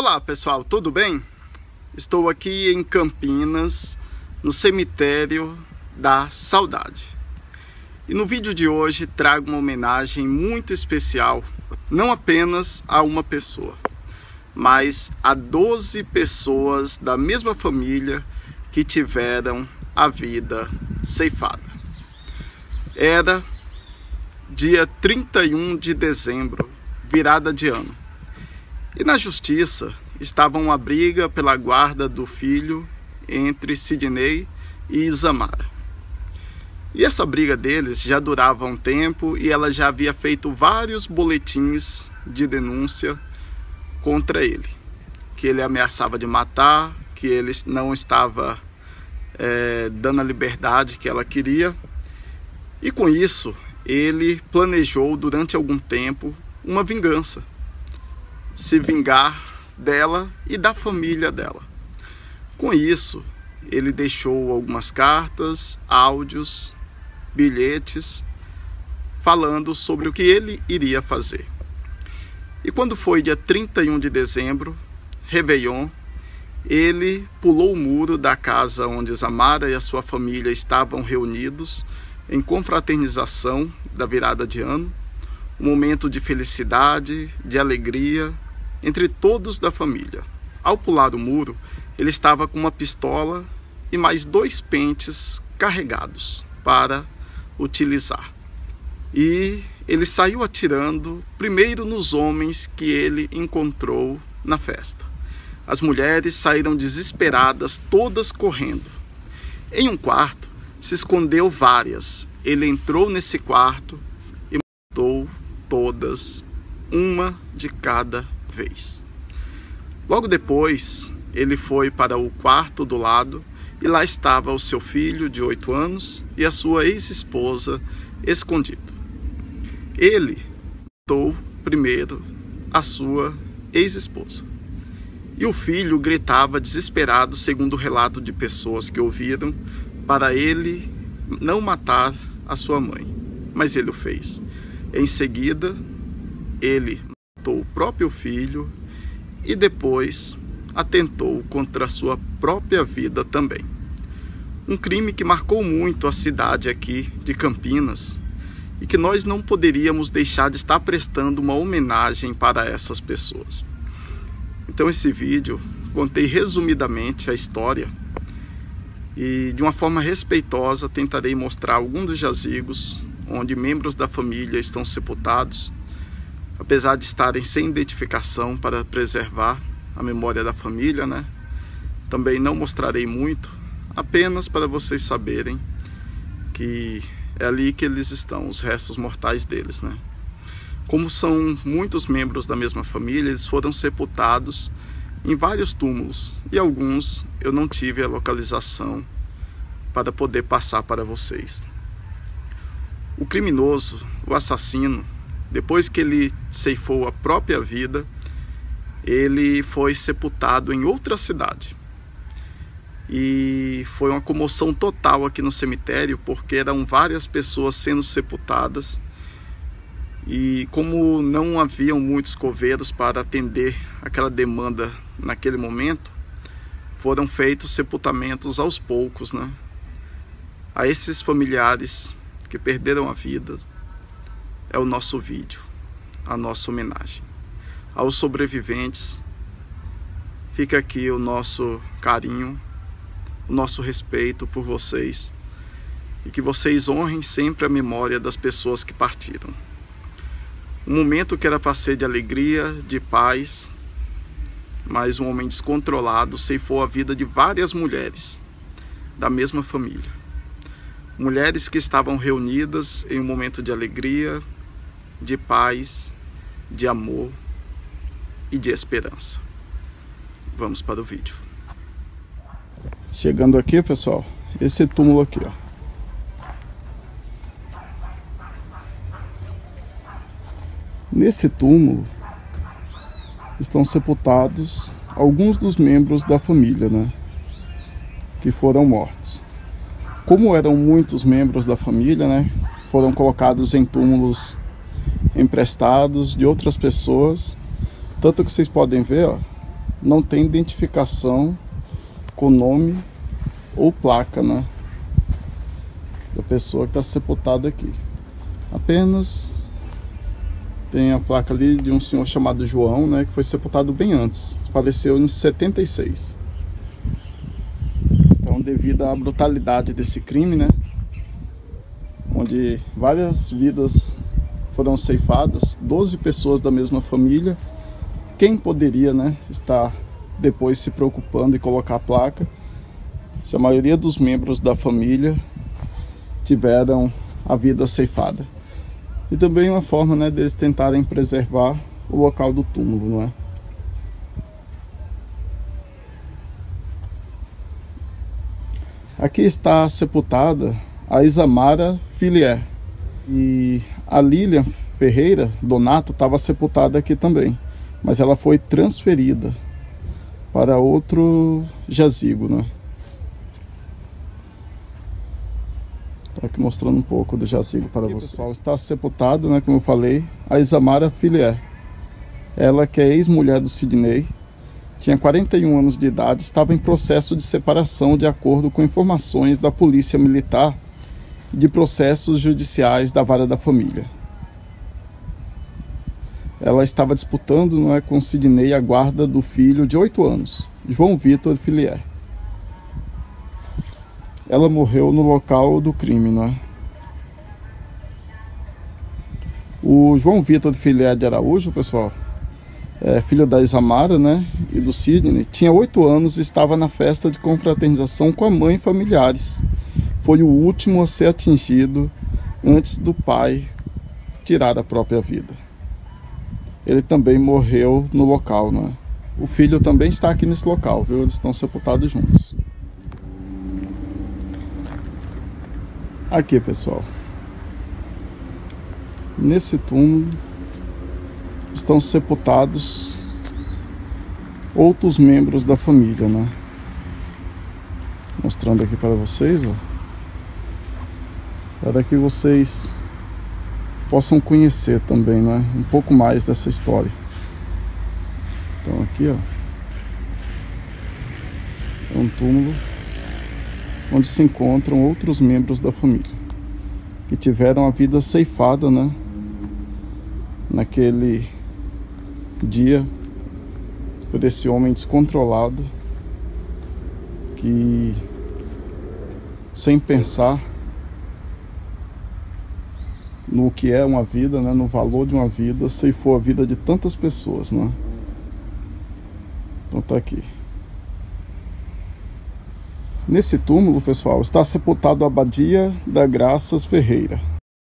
Olá pessoal, tudo bem? Estou aqui em Campinas, no cemitério da Saudade. E no vídeo de hoje trago uma homenagem muito especial, não apenas a uma pessoa, mas a 12 pessoas da mesma família que tiveram a vida ceifada. Era dia 31 de dezembro, virada de ano. E na justiça estava uma briga pela guarda do filho entre Sidney e Isamara. E essa briga deles já durava um tempo e ela já havia feito vários boletins de denúncia contra ele. Que ele ameaçava de matar, que ele não estava dando a liberdade que ela queria. E com isso, ele planejou durante algum tempo uma vingança. Se vingar dela e da família dela. Com isso, ele deixou algumas cartas, áudios, bilhetes, falando sobre o que ele iria fazer. E quando foi dia 31 de dezembro, Réveillon, ele pulou o muro da casa onde Isamara e a sua família estavam reunidos em confraternização da virada de ano, um momento de felicidade, de alegria, entre todos da família. Ao pular o muro, ele estava com uma pistola e mais 2 pentes carregados para utilizar. E ele saiu atirando primeiro nos homens que ele encontrou na festa. As mulheres saíram desesperadas, todas correndo. Em um quarto, se escondeu várias. Ele entrou nesse quarto e matou todas, uma de cada vez. Logo depois, ele foi para o quarto do lado e lá estava o seu filho de 8 anos e a sua ex-esposa escondido. Ele matou primeiro a sua ex-esposa. E o filho gritava desesperado, segundo o relato de pessoas que ouviram, para ele não matar a sua mãe. Mas ele o fez. Em seguida, ele matou o próprio filho e depois atentou contra a sua própria vida também. Um crime que marcou muito a cidade aqui de Campinas e que nós não poderíamos deixar de estar prestando uma homenagem para essas pessoas. Então esse vídeo, contei resumidamente a história e de uma forma respeitosa tentarei mostrar alguns dos jazigos onde membros da família estão sepultados, apesar de estarem sem identificação para preservar a memória da família, né? Também não mostrarei muito, apenas para vocês saberem que é ali que eles estão, os restos mortais deles, né? Como são muitos membros da mesma família, eles foram sepultados em vários túmulos e alguns eu não tive a localização para poder passar para vocês. O criminoso, o assassino, depois que ele ceifou a própria vida, ele foi sepultado em outra cidade. E foi uma comoção total aqui no cemitério, porque eram várias pessoas sendo sepultadas. E como não haviam muitos coveiros para atender aquela demanda naquele momento, foram feitos sepultamentos aos poucos, né? A esses familiares que perderam a vida, é o nosso vídeo, a nossa homenagem. Aos sobreviventes, fica aqui o nosso carinho, o nosso respeito por vocês e que vocês honrem sempre a memória das pessoas que partiram. Um momento que era para ser de alegria, de paz, mas um homem descontrolado ceifou a vida de várias mulheres da mesma família. Mulheres que estavam reunidas em um momento de alegria, de paz, de amor e de esperança. Vamos para o vídeo. Chegando aqui, pessoal, esse túmulo aqui, ó. Nesse túmulo estão sepultados alguns dos membros da família, né, que foram mortos. Como eram muitos membros da família, né, foram colocados em túmulos emprestados de outras pessoas, tanto que vocês podem ver, ó, não tem identificação com nome ou placa, né, da pessoa que está sepultada aqui. Apenas tem a placa ali de um senhor chamado João, né, que foi sepultado bem antes, faleceu em 76. Então, devido à brutalidade desse crime, né, onde várias vidas foram ceifadas, 12 pessoas da mesma família, quem poderia, né, estar depois se preocupando em colocar a placa, se a maioria dos membros da família tiveram a vida ceifada? E também uma forma, né, deles tentarem preservar o local do túmulo, não é? Aqui está sepultada a Isamara Filier, e a Lilian Ferreira Donato estava sepultada aqui também, mas ela foi transferida para outro jazigo, né? Estou aqui mostrando um pouco do jazigo para vocês. Pessoal, está sepultado, né, como eu falei, a Isamara Filier. Ela, que é ex-mulher do Sidney, tinha 41 anos de idade, estava em processo de separação de acordo com informações da polícia militar e de processos judiciais da vara da família. Ela estava disputando, não é, com Sidney a guarda do filho de 8 anos, João Vitor Filier. Ela morreu no local do crime, não é? O João Vitor Filier de Araújo, pessoal, filho da Isamara, né, e do Sidney, tinha 8 anos e estava na festa de confraternização com a mãe e familiares. Foi o último a ser atingido antes do pai tirar a própria vida. Ele também morreu no local, né? O filho também está aqui nesse local, viu? Eles estão sepultados juntos. Aqui, pessoal, nesse túmulo estão sepultados outros membros da família, né? Mostrando aqui para vocês, ó, para que vocês possam conhecer também, né, um pouco mais dessa história. Então aqui, ó, é um túmulo onde se encontram outros membros da família que tiveram a vida ceifada, né, naquele dia por esse homem descontrolado que, sem pensar no que é uma vida, né, no valor de uma vida, ceifou a vida de tantas pessoas, né? Então tá aqui. Nesse túmulo, pessoal, está sepultado a Abadia da Graças Ferreira.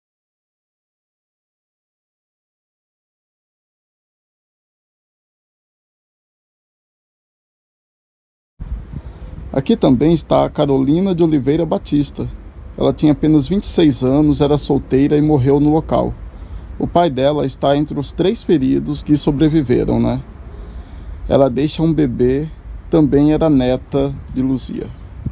Aqui também está a Carolina de Oliveira Batista. Ela tinha apenas 26 anos, era solteira e morreu no local. O pai dela está entre os 3 feridos que sobreviveram, né? Ela deixa um bebê, também era neta de Luzia.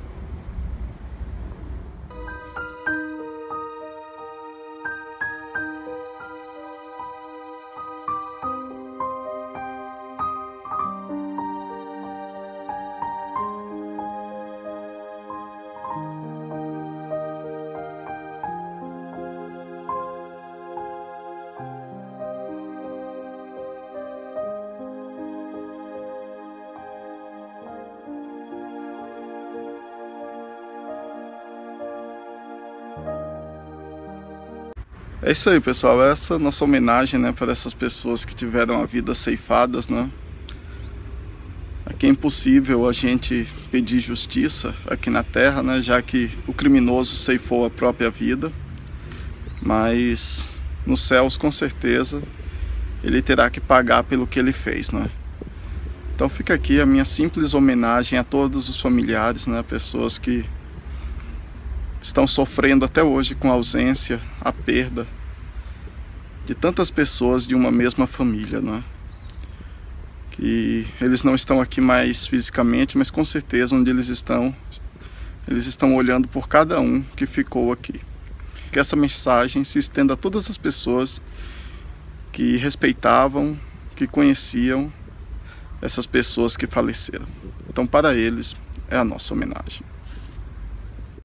É isso aí, pessoal, essa é a nossa homenagem, né, para essas pessoas que tiveram a vida ceifadas, né? Aqui é impossível a gente pedir justiça aqui na Terra, né, já que o criminoso ceifou a própria vida, mas nos céus, com certeza, ele terá que pagar pelo que ele fez, né? Então fica aqui a minha simples homenagem a todos os familiares, né, pessoas que estão sofrendo até hoje com a ausência, a perda de tantas pessoas de uma mesma família, né? Que eles não estão aqui mais fisicamente, mas com certeza onde eles estão olhando por cada um que ficou aqui. Que essa mensagem se estenda a todas as pessoas que respeitavam, que conheciam essas pessoas que faleceram. Então, para eles, é a nossa homenagem.